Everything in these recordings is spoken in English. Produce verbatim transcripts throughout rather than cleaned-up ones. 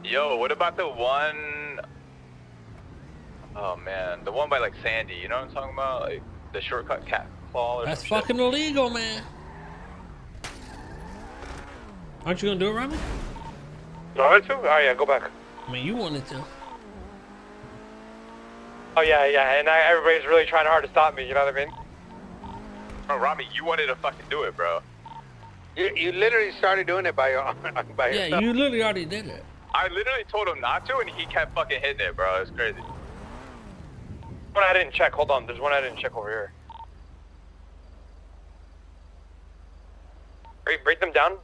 Yo, what about the one? Oh man, the one by like Sandy. You know what I'm talking about? Like the shortcut cat claw. Or That's some fucking shit. illegal, man. Aren't you gonna do it, Rami? No, to? Oh yeah, go back. I mean, you wanted to. Oh yeah, yeah, and I, everybody's really trying hard to stop me. You know what I mean? Bro, Rami, you wanted to fucking do it, bro. You, you literally started doing it by your by Yeah, yourself. you literally already did it. I literally told him not to, and he kept fucking hitting it, bro. It's crazy. One I didn't check. Hold on, there's one I didn't check over here. Break, break them down.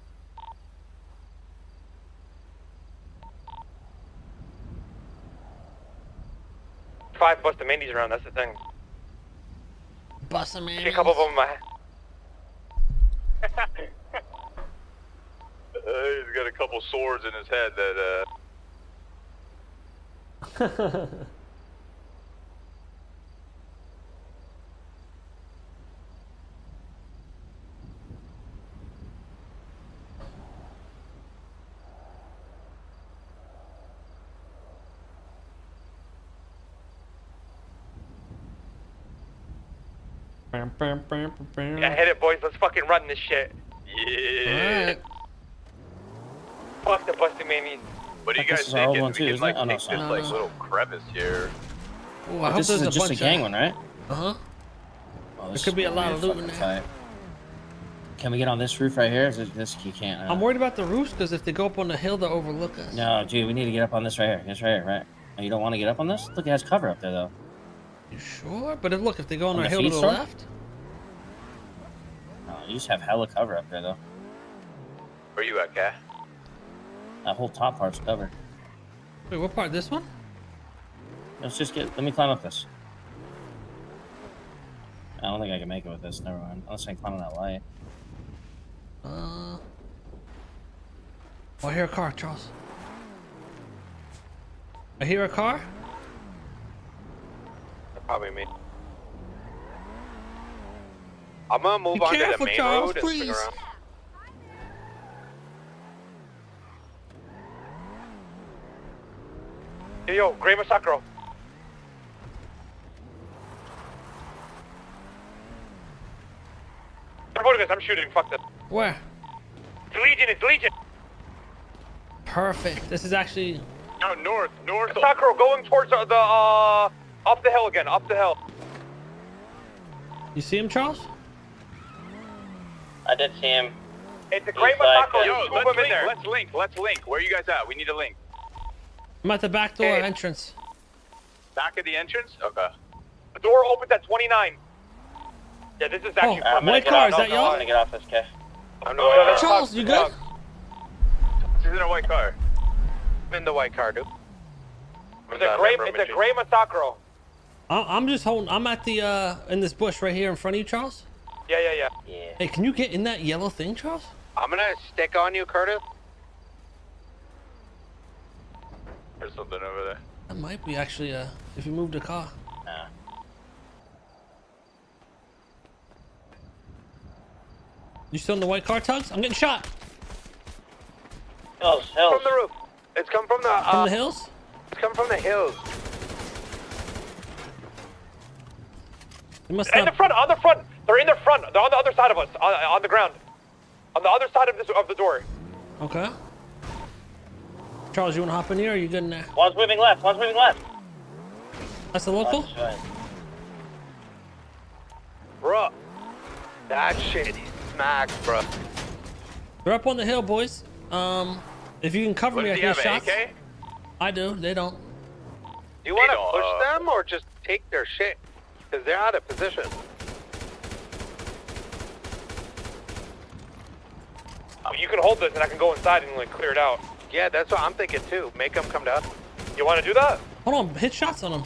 Five Bustamanies around. That's the thing. Bust a man. See a couple of them in my. Uh, he's got a couple swords in his head that, uh... Yeah, hit it, boys. Let's fucking run this shit. Yeah. Alright. Fuck the Bustamanies. What do you I guys guess it's our old think? one We too, can isn't like it? Oh, no, take it's this not. like No, no. little crevice here. Ooh, I hope This there's is a just a bunch gang of... one, right? Uh huh. Oh, There this could is be a gonna lot of loot in fucking there. fight. Can we get on this roof right here? Is it, this you can't. Uh, I'm worried about the roofs because if they go up on the hill, they'll overlook us. No, dude, we need to get up on this right here. This right here, right? Oh, you don't want to get up on this? Look, it has cover up there though. You sure? But if, look, if they go on, On the the hill to feed the store? left, No, you just have hella cover up there though. Where you at, Cat? That whole top part's covered. wait, what part? This one? Let's just get. Let me climb up this. I don't think I can make it with this. Never mind. Unless I can climb on that light. Uh. Oh, I hear a car, Charles. I hear a car. Probably me. I'm gonna move Be on to careful, the main Charles, road and swing please. around. Hey, yo, Gray Masakro. I'm shooting. Fuck this. Where? It's Legion. It's Legion. Perfect. This is actually. No, north, north. Masakro going towards the, the uh up the hill again. Up the hill. You see him, Charles? I did see him. It's a Gray He's like, Masakro. Yo, Move let's him in link, there. let's link, let's link. Where you guys at? We need a link. I'm at the back door Hey. entrance. Back of the entrance? Okay. The door opens at twenty-nine. Yeah, this is actually. Oh, perfect. white car, is that I'm y'all? gonna get off this K. I'm, No, no, no, Charles, fuck, you good? fuck. She's in a white car. I'm in the white car, dude. It's a Gray. It's a Gray Masakro. I- I'm just holding. I'm at the uh in this bush right here in front of you, Charles. Yeah, yeah, yeah. Yeah. Hey, can you get in that yellow thing, Charles? I'm gonna stick on you, Curtis. There's something over there. That might be actually uh if you move the car. Nah. You still in the white car, Tugs? I'm getting shot Hills, hills. From the roof. It's come from the. Uh, from the hills. It's come from the hills. You must In the not. front, on the front. They're in the front. They're on the other side of us, on, on the ground, on the other side of this of the door. Okay. Charles, you wanna hop in here? Or are you good in there? One's moving left. One's moving left. That's the local. One's right. Bruh. That shit smacks, bruh. They're up on the hill, boys. Um, if you can cover What me, does I he can have, get an shots. A K? I do. They don't. Do you want They to don't, push uh, them or just take their shit? Because they're out of position. You can hold this, and I can go inside and like clear it out. Yeah, that's what I'm thinking too. Make them come to us. You want to do that? Hold on. Hit shots on them.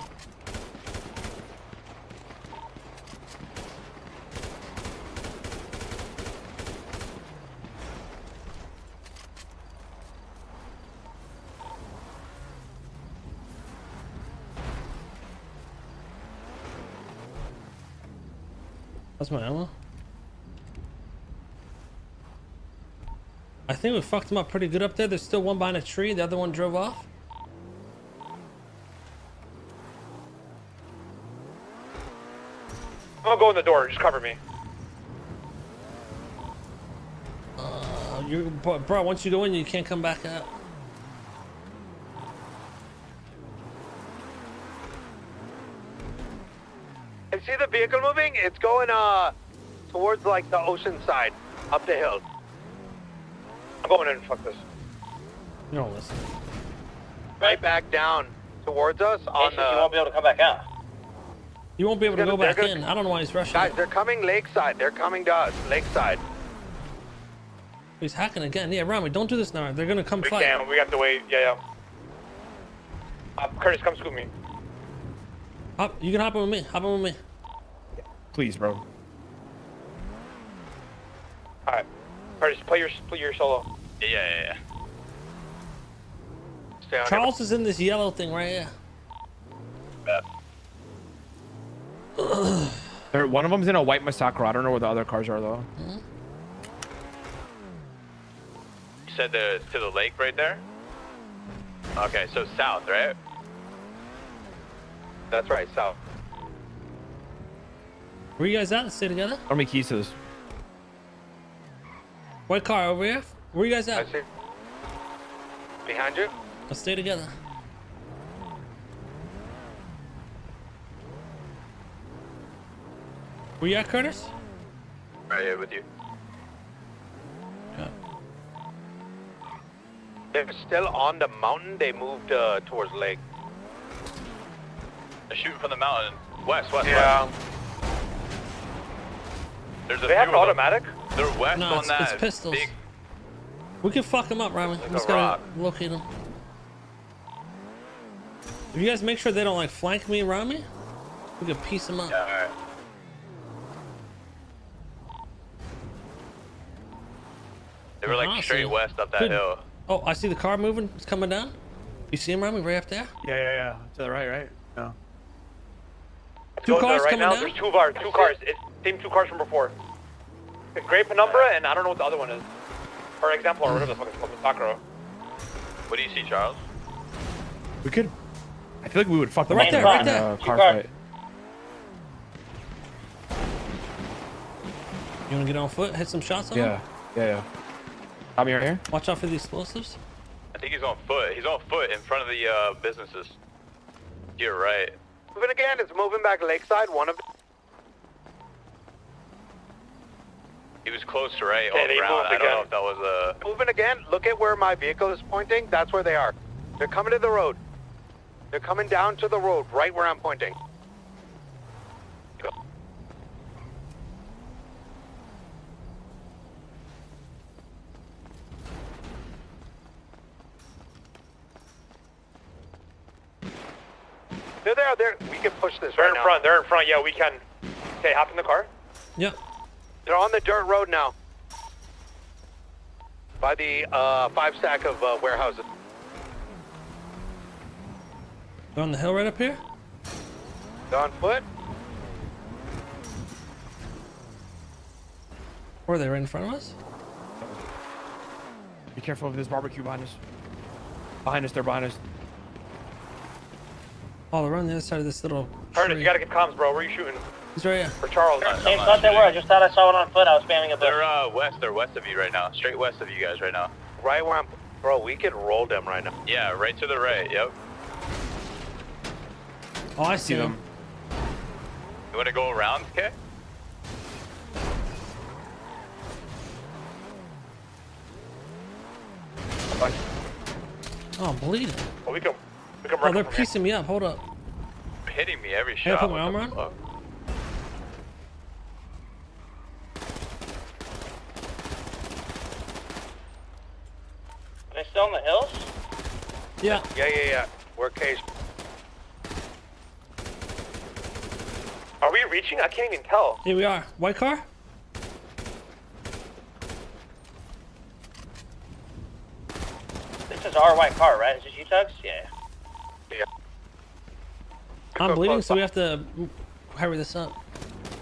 That's my ammo. I think we fucked them up pretty good up there. There's still one behind a tree. The other one drove off. I'm gonna go in the door. Just cover me. Uh, you, bro, once you go in, you can't come back out. I see the vehicle moving. It's going uh towards like the ocean side, up the hill. I'm going in. Fuck this. You don't listen. Right back down towards us on Hey, you won't the. be able to come back out. You won't be able to They're go gonna- back they're in. gonna- I don't know why he's rushing. Guys, it. they're coming lakeside. They're coming to us, lakeside. He's hacking again. Yeah, Rami, don't do this now. They're gonna come We fight. can't. We have to wait. Yeah, yeah. Uh, Curtis, come scoop me. Hop, you can hop in with me. Hop in with me. Please, bro. All right. Curtis, play your play your solo. Yeah, yeah, yeah. Stay on Charles is in this yellow thing right here. Bet. There, one of them's in a white Masakura. I don't know where the other cars are though. You said the to the lake right there. Okay, so south, right? That's right, south. Where you guys at? Let's stay together. How many keys to this? White car over here. Where you guys I at? see. Behind you. Let's stay together. Where you at, Curtis? Right here with you. Yeah. They're still on the mountain. They moved uh, towards lake. They're shooting from the mountain. West, west, Yeah. west. There's a They have few an of them. automatic. They're west No, on it's, that it's pistols. big. We can fuck them up, Rami. Like Let's a gotta rock. locate them. If you guys make sure they don't like flank me and Rami, we can piece them up. Yeah, all right. They were like Awesome. straight west up that Good. hill. Oh, I see the car moving. It's coming down. You see him, Rami, right up there? Yeah, yeah, yeah. To the right, right? No. Two Going there cars right coming now. down? There's two cars. Two cars. It's same two cars from before. Gray Penumbra, and I don't know what the other one is. Or Exemplar, or whatever the fuck it's called. Sakura. What do you see, Charles? We could. I feel like we would fuck them Right up there, in right a there. car Car. fight. You wanna get on foot, hit some shots on him? Yeah, yeah, yeah. Tommy, right here. Watch out for the explosives. I think he's on foot. He's on foot in front of the uh, businesses. You're right. Moving again. It's moving back lakeside. One of them. He was close to right Okay, on the they ground. moved I don't know again. if that was a. Moving again. Look at where my vehicle is pointing. That's where they are. They're coming to the road. They're coming down to the road, right where I'm pointing. They're there. They're, we can push this They're right in now. front. They're in front. Yeah, we can. Okay, hop in the car. Yep. They're on the dirt road now. By the uh, five stack of uh, warehouses. They're on the hill right up here. They're on foot. Or are they right in front of us? Be careful of this barbecue behind us. Behind us, they're behind us. Oh, they're on the other side of this little Curtis, tree. you gotta get comms, bro. Where are you shooting? He's right here. For Charles. Same spot they were. I just thought I saw one on foot. I was spamming a They're bit. uh, west. They're west of you right now. Straight west of you guys right now. Right where I'm... Bro, we could roll them right now. Yeah, right to the right. Yep. Oh, I see See them. them. You want to go around, okay? Oh, I'm bleeding. Oh, we can. We can Oh, run they're from here. piecing me up. Hold up. Hitting me every Hey, I shot. put my What the armor on? fuck? Are they still in the hills? Yeah. Yeah, yeah, yeah. We're caged. Are we reaching? I can't even tell. Here we are. White car? This is our white car, right? Is this you, Tugs? Yeah. I'm Go bleeding, close so we up. have to hurry this up.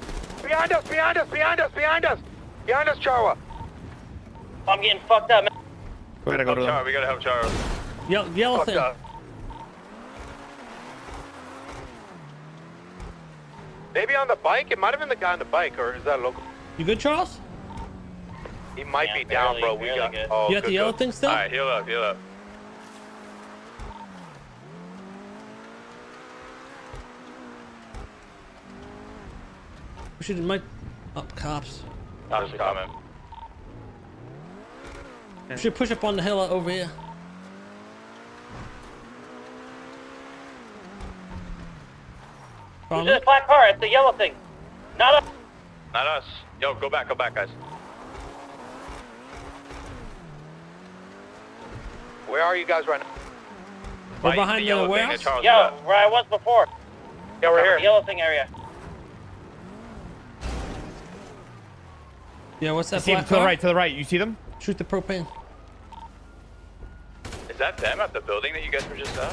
Behind us, behind us, behind us, behind us! Behind us, Charwa! I'm getting fucked up, man. We gotta go Help to Charles. them. We gotta help Charles. Yellow, yellow Fucked thing. up. Maybe on the bike? It might have been the guy on the bike, or is that local? You good, Charles? He might Yeah, be down, barely- bro. We barely got. good. Oh, You got good, the yellow good. thing still? All right, heal up, heal up. We should might. Oh, cops. Cops are coming. We should push up on the hill over here. Who's Follow in me? this black car? It's the yellow thing. Not us. Not us. Yo, go back, go back, guys. Where are you guys right now? We're By behind the yellow thing that warehouse? Charles Yo, got. where I was before. Yeah, we're The here. yellow thing area. Yeah, what's that See them black to the car? right, to the right. You see them? Shoot the propane. Is that them at the building that you guys were just at?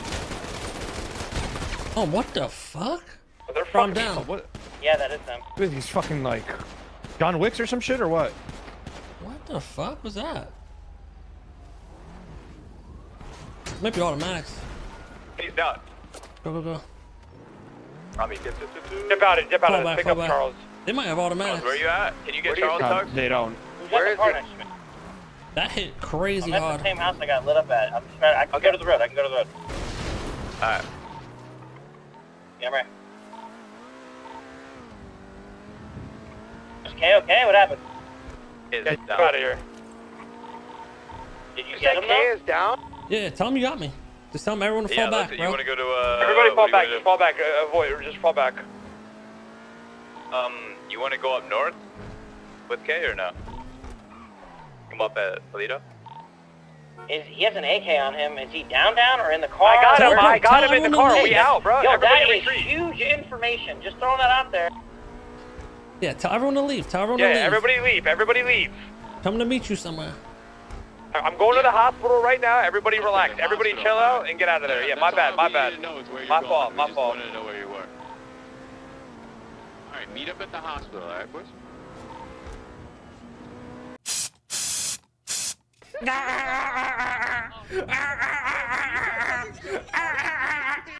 Oh, what the fuck? Oh, they're Calm fucking down. Oh, what? Yeah, that is them. What are these fucking like John Wicks or some shit or what? What the fuck was that? Might be automatics. He's down. Go, go, go. I mean, get, get, get, get. Dip out it, dip out Fall it. back, Pick fall up back. Charles. They might have Charles, automatics. where you at? Can you get Where do you- Charles, God, Tuggs? they don't. Who's Where at is the car it? next to me? That hit crazy I'm at hard. the same house I got lit up at. I'm just trying, I can Okay. go to the road. I can go to the road. Alright. Yeah, I'm right. Okay, okay, what happened? Is Get down. out of here. Did you You get said him K though? is down? Yeah, tell them you got me. Just tell them everyone to Yeah, fall back, listen, bro. you wanna go to, uh... Everybody what fall do you back. wanna Just fall back. Uh, avoid. Just fall back. do? Um, you wanna go up north with K or no? Come up at Toledo? Is he has an A K on him? Is he down, down, or in the car? I got Tell him. him- I got tell him in the everyone to car. leave. We out, bro. Yo, Everybody that is retreat. huge information. Just throwing that out there. Yeah, tell everyone to leave. Tell everyone Yeah, to leave. everybody leave. Everybody leave. Come to meet you somewhere. I- I'm going to the hospital right now. Everybody relax. Everybody chill out and get out of there. Yeah, my bad. My bad. My fault. My fault. wanted to know where you were. All right, meet up at the hospital, all right, boys?